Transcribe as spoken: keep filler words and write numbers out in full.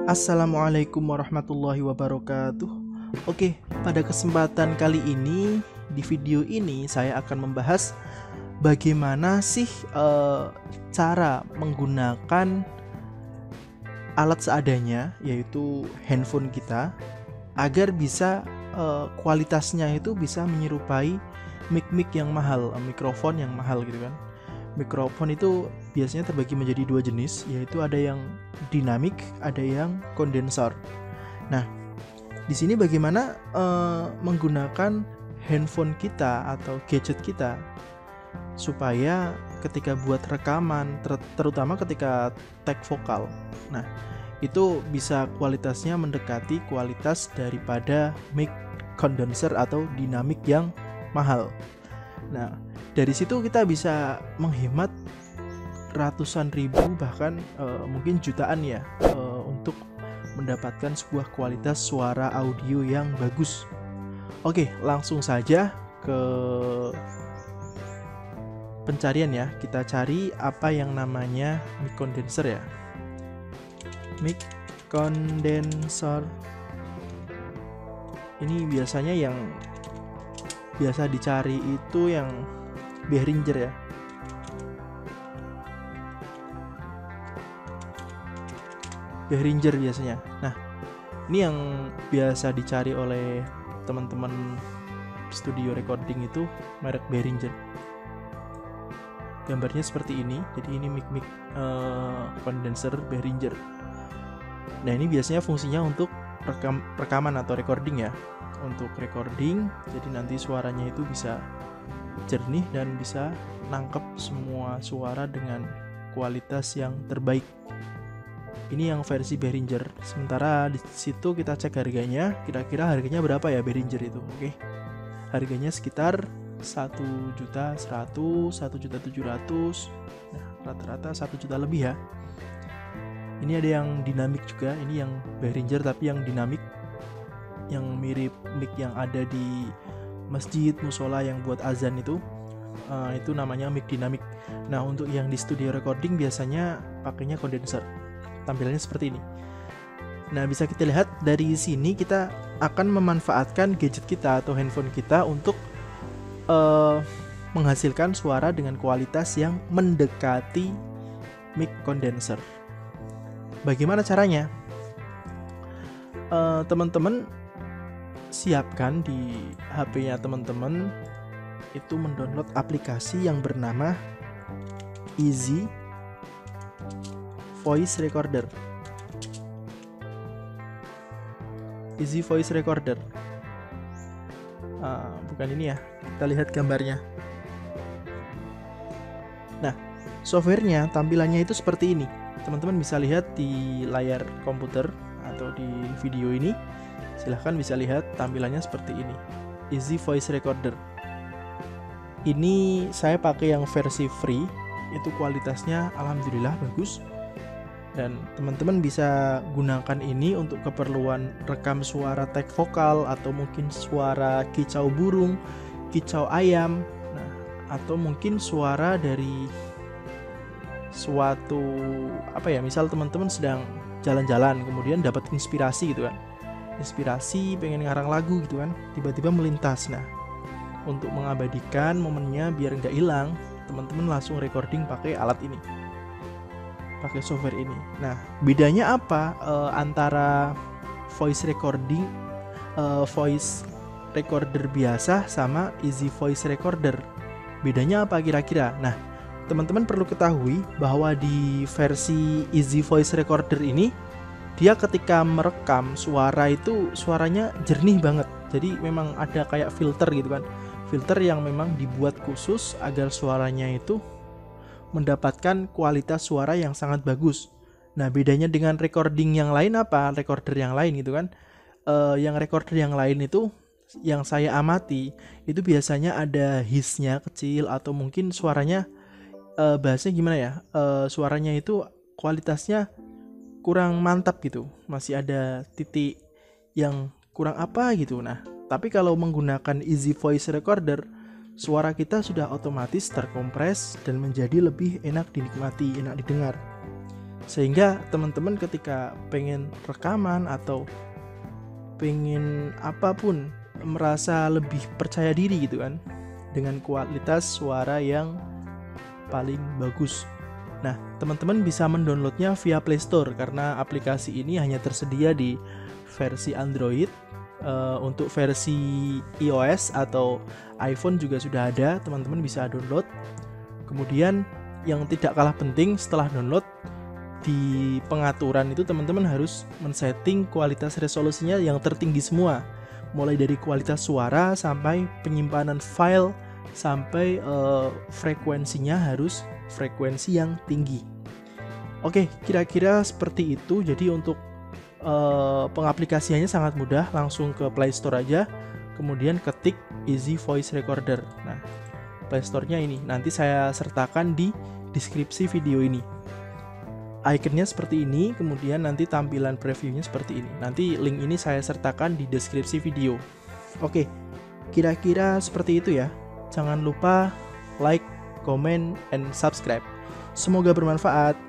Assalamualaikum warahmatullahi wabarakatuh. Oke, pada kesempatan kali ini, di video ini saya akan membahas bagaimana sih uh, cara menggunakan alat seadanya, yaitu handphone kita, agar bisa uh, kualitasnya itu bisa menyerupai mic-mic yang mahal, uh, mikrofon yang mahal gitu kan. Mikrofon itu biasanya terbagi menjadi dua jenis, yaitu ada yang dinamik, ada yang kondensor. Nah, di sini bagaimana uh, menggunakan handphone kita atau gadget kita supaya ketika buat rekaman, ter- terutama ketika tag vokal, nah itu bisa kualitasnya mendekati kualitas daripada mic condenser atau dinamik yang mahal. Nah, dari situ kita bisa menghemat ratusan ribu bahkan uh, mungkin jutaan ya uh, untuk mendapatkan sebuah kualitas suara audio yang bagus. Oke, langsung saja ke pencarian ya. Kita cari apa yang namanya mic condenser ya. Mic condenser. Ini biasanya yang biasa dicari itu yang Behringer ya. Behringer biasanya. Nah, ini yang biasa dicari oleh teman-teman studio recording itu merek Behringer. Gambarnya seperti ini. Jadi ini mic-mic uh, condenser Behringer. Nah, ini biasanya fungsinya untuk rekam rekaman atau recording ya. Untuk recording, jadi nanti suaranya itu bisa jernih dan bisa nangkep semua suara dengan kualitas yang terbaik. Ini yang versi Behringer. Sementara di situ kita cek harganya, kira-kira harganya berapa ya Behringer itu. Oke. Harganya sekitar satu juta seratus, satu juta tujuh ratus. Nah, rata-rata satu juta lebih ya. Ini ada yang dinamik juga, ini yang Behringer tapi yang dinamik, yang mirip mic yang ada di masjid, musola yang buat azan itu. Uh, itu namanya mic dinamik. Nah, untuk yang di studio recording biasanya pakainya kondenser. Tampilannya seperti ini. Nah, bisa kita lihat dari sini kita akan memanfaatkan gadget kita atau handphone kita untuk uh, menghasilkan suara dengan kualitas yang mendekati mic condenser. Bagaimana caranya? Uh, teman-teman siapkan di H P-nya teman-teman itu mendownload aplikasi yang bernama Easy Voice Recorder. Easy Voice Recorder. Uh, bukan ini ya. Kita lihat gambarnya. Nah, softwarenya tampilannya itu seperti ini. Teman-teman bisa lihat di layar komputer atau di video ini. Silahkan bisa lihat tampilannya seperti ini. Easy Voice Recorder. Ini saya pakai yang versi free. Itu kualitasnya alhamdulillah bagus. Dan teman-teman bisa gunakan ini untuk keperluan rekam suara tag vokal atau mungkin suara kicau burung, kicau ayam, nah, atau mungkin suara dari suatu apa ya, misal teman-teman sedang jalan-jalan kemudian dapat inspirasi gitu kan. Inspirasi pengen ngarang lagu gitu kan, tiba-tiba melintas. Nah, untuk mengabadikan momennya biar nggak hilang, teman-teman langsung recording pakai alat ini, pakai software ini. Nah, bedanya apa e, antara voice recording, e, voice recorder biasa sama Easy Voice Recorder? Bedanya apa kira-kira? Nah, teman-teman perlu ketahui bahwa di versi Easy Voice Recorder ini, dia ketika merekam suara itu suaranya jernih banget. Jadi memang ada kayak filter gitu kan. Filter yang memang dibuat khusus agar suaranya itu mendapatkan kualitas suara yang sangat bagus. Nah, bedanya dengan recording yang lain apa? Recorder yang lain gitu kan. Uh, yang recorder yang lain itu yang saya amati itu biasanya ada hissnya kecil atau mungkin suaranya uh, bahasanya gimana ya? Uh, suaranya itu kualitasnya kurang mantap gitu. Masih ada titik yang kurang apa gitu. Nah, tapi kalau menggunakan Easy Voice Recorder, suara kita sudah otomatis terkompres dan menjadi lebih enak dinikmati, enak didengar. Sehingga teman-teman ketika pengen rekaman atau pengen apapun merasa lebih percaya diri gitu kan, dengan kualitas suara yang paling bagus. Nah, teman-teman bisa mendownloadnya via Play Store karena aplikasi ini hanya tersedia di versi Android. Uh, untuk versi iOS atau iPhone juga sudah ada, teman-teman bisa download. Kemudian yang tidak kalah penting setelah download, di pengaturan itu teman-teman harus men-setting kualitas resolusinya yang tertinggi semua, mulai dari kualitas suara sampai penyimpanan file sampai uh, frekuensinya harus frekuensi yang tinggi. Oke, kira-kira seperti itu. Jadi untuk uh, pengaplikasiannya sangat mudah, langsung ke Play Store aja, kemudian ketik Easy Voice Recorder. Nah, Play Store-nya ini nanti saya sertakan di deskripsi video ini. Ikonnya seperti ini, kemudian nanti tampilan previewnya seperti ini. Nanti link ini saya sertakan di deskripsi video. Oke, kira-kira seperti itu ya. Jangan lupa like, comment, and subscribe. Semoga bermanfaat.